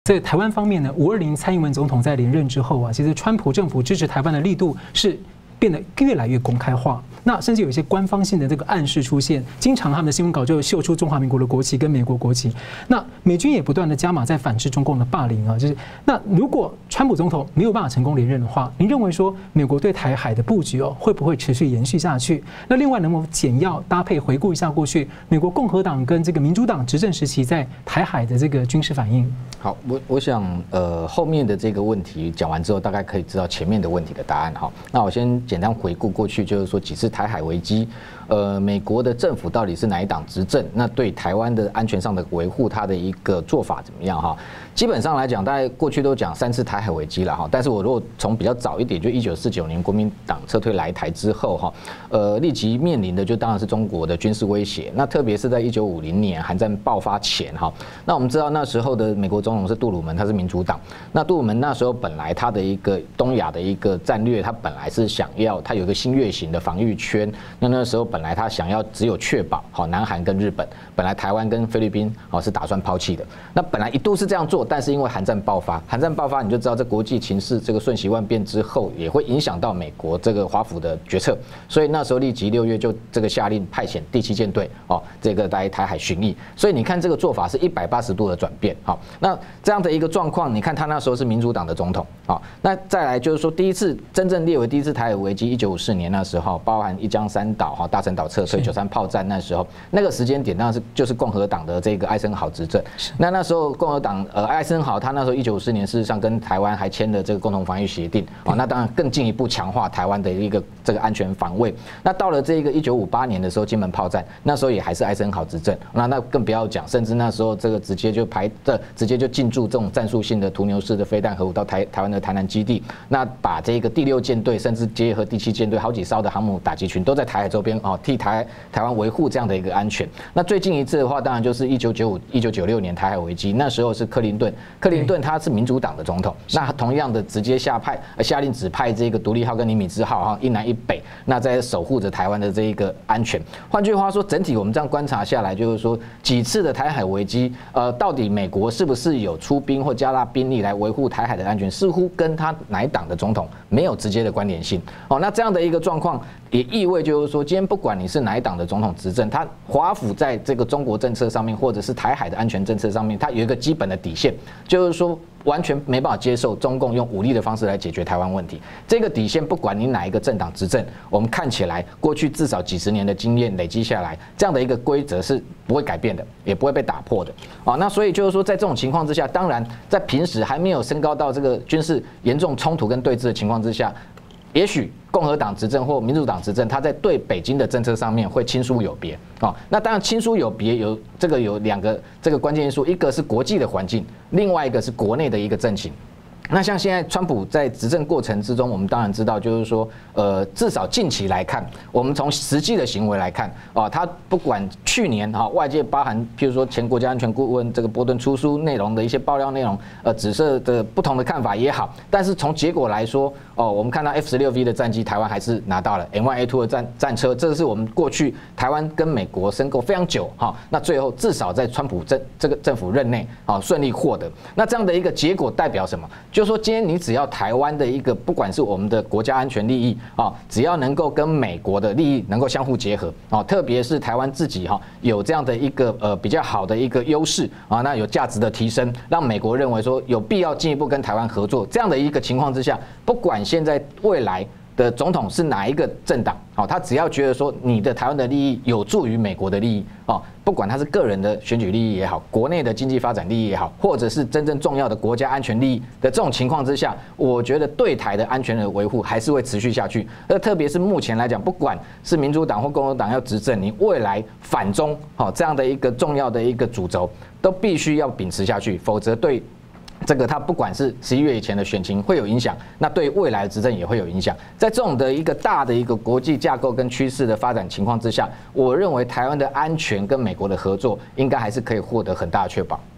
在台湾方面呢，520蔡英文总统在连任之后啊，其实川普政府支持台湾的力度是变得越来越公开化。那甚至有一些官方性的这个暗示出现，经常他们的新闻稿就秀出中华民国的国旗跟美国国旗。那美军也不断的加码在反制中共的霸凌啊，就是那如果川普总统没有办法成功连任的话，您认为说美国对台海的布局会不会持续延续下去？那另外能否简要搭配回顾一下过去美国共和党跟这个民主党执政时期在台海的这个军事反应？ 好，我想后面的这个问题讲完之后，大概可以知道前面的问题的答案哈。那我先简单回顾过去，就是说几次台海危机，美国的政府到底是哪一党执政？那对台湾的安全上的维护，它的一个做法怎么样哈？基本上来讲，大概过去都讲3次台海危机了哈。但是我如果从比较早一点，就1949年国民党撤退来台之后哈，立即面临的就当然是中国的军事威胁。那特别是在1950年韩战爆发前哈，那我们知道那时候的美国总统是杜鲁门，他是民主党。那杜鲁门那时候本来他的一个东亚的一个战略，他本来是想要他有一个新月型的防御圈。那时候本来他想要只有确保好南韩跟日本，本来台湾跟菲律宾是打算抛弃的。那本来一度是这样做，但是因为韩战爆发你就知道这国际情势这个瞬息万变之后，也会影响到美国这个华府的决策。所以那时候立即6月就这个下令派遣第7舰队这个在台海巡弋。所以你看这个做法是180度的转变。好，那这样的一个状况，你看他那时候是民主党的总统。好，那再来就是说第一次真正列为第一次台海危机，1954年那时候，包含一江山岛大陈岛撤退，93炮战那时候那个时间点，当然是就是共和党的这个艾森豪执政。那时候共和党艾森豪他那时候1954年事实上跟台湾还签了这个共同防御协定那当然更进一步强化台湾的一个这个安全防卫。那到了这个1958年的时候，金门炮战那时候也还是艾森豪执政，那更不要讲，甚至那时候这个直接就进驻这种战术性的屠牛式的飞弹核武到台湾的台南基地，那把这个第6舰队甚至结合第7舰队好几艘的航母打击群都在台海周边替台湾维护这样的一个安全。那最近一次的话，当然就是1995、1996年台海危机，那时候是克林顿他是民主党的总统，那同样的直接下令指派这个独立号跟尼米兹号一南一北，那在守护着台湾的这一个安全。换句话说，整体我们这样观察下来，就是说几次的台海危机，到底美国是不是有出兵或加大兵力来维护台海的安全，似乎跟他哪一党的总统没有直接的关联性。那这样的一个状况也意味就是说，今天不管你是哪一党的总统执政，他华府在这个中国政策上面，或者是台海的安全政策上面，他有一个基本的底线，就是说完全没办法接受中共用武力的方式来解决台湾问题。这个底线，不管你哪一个政党执政，我们看起来过去至少几十年的经验累积下来，这样的一个规则是不会改变的，也不会被打破的。那所以就是说，在这种情况之下，当然在平时还没有升高到这个军事严重冲突跟对峙的情况之下，也许共和党执政或民主党执政，他在对北京的政策上面会亲疏有别那当然亲疏有别有2个这个关键因素，一个是国际的环境，另外一个是国内的一个政情。那像现在川普在执政过程之中，我们当然知道，就是说，至少近期来看，我们从实际的行为来看，他不管去年外界包含譬如说前国家安全顾问这个波顿出书内容的一些爆料内容，指涉的不同的看法也好，但是从结果来说，我们看到 F-16V 的战机，台湾还是拿到了 M1A2 的战车，这是我们过去台湾跟美国申购非常久那最后至少在川普这个政府任内顺利获得。那这样的一个结果代表什么？就是说，今天你只要台湾的一个，不管是我们的国家安全利益只要能够跟美国的利益能够相互结合特别是台湾自己有这样的一个比较好的一个优势那有价值的提升，让美国认为说有必要进一步跟台湾合作，这样的一个情况之下，不管现在未来的总统是哪一个政党他只要觉得说你的台湾的利益有助于美国的利益不管他是个人的选举利益也好，国内的经济发展利益也好，或者是真正重要的国家安全利益的这种情况之下，我觉得对台的安全的维护还是会持续下去。特别是目前来讲，不管是民主党或共和党要执政，你未来反中这样的一个重要的一个主轴，都必须要秉持下去，否则对这个它不管是11月以前的选情会有影响，那对未来的执政也会有影响。在这种的一个大的一个国际架构跟趋势的发展情况之下，我认为台湾的安全跟美国的合作应该还是可以获得很大的确保。